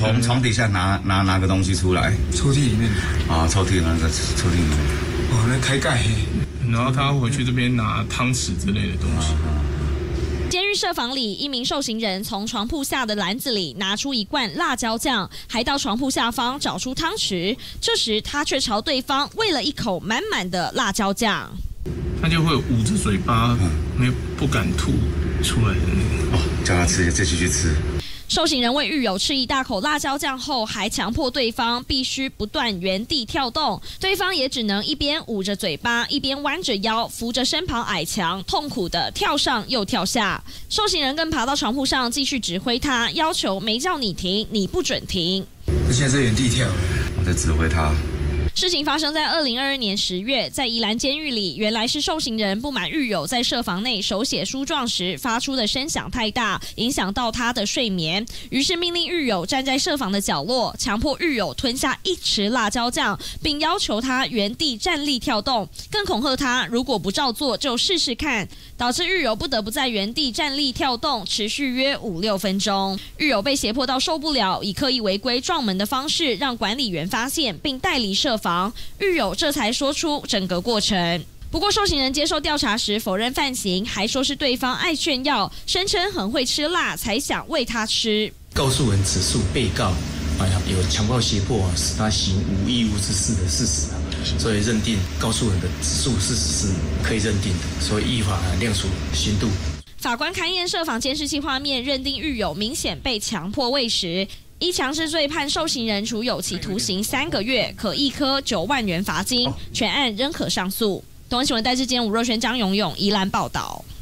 从床底下拿个东西出来， 抽屉里面啊，抽屉那个抽屉里面， 哦，那开盖， 然后他回去这边拿汤匙之类的东西。 监狱设房里，一名受刑人从床铺下的篮子里拿出一罐辣椒酱，还到床铺下方找出汤匙。这时，他却朝对方喂了一口满满的辣椒酱。 他就会捂着嘴巴，不敢吐出来的那个。 哦，叫他吃，继续吃。 受刑人为狱友吃一大口辣椒酱后，还强迫对方必须不断原地跳动，对方也只能一边捂着嘴巴，一边弯着腰，扶着身旁矮墙，痛苦地跳上又跳下。受刑人更爬到床铺上继续指挥他，要求没叫你停，你不准停。 他现在在原地跳， 我在指挥他。 事情发生在2022年10月，在宜兰监狱里，原来是受刑人不满狱友在设房内手写书状时发出的声响太大，影响到他的睡眠，于是命令狱友站在设房的角落，强迫狱友吞下1匙辣椒酱，并要求他原地站立跳动，更恐吓他如果不照做就试试看，导致狱友不得不在原地站立跳动，持续约5-6分钟。狱友被胁迫到受不了，以刻意违规撞门的方式让管理员发现，并带离设房。狱友这才说出整个过程。不过受刑人接受调查时否认犯行，还说是对方爱炫耀，声称很会吃辣才想喂他吃。 告诉人指述被告有强暴胁迫使他行无义务之事的事实所以认定告诉人的指述事实是可以认定的，所以依法量处刑度。 法官勘验设房监视器画面，认定狱友明显被强迫喂食。依强制罪判受刑人处有期徒刑3个月，可一科9万元罚金，全案仍可上诉。东森新闻戴志坚、吴若瑄、张永永宜兰报道。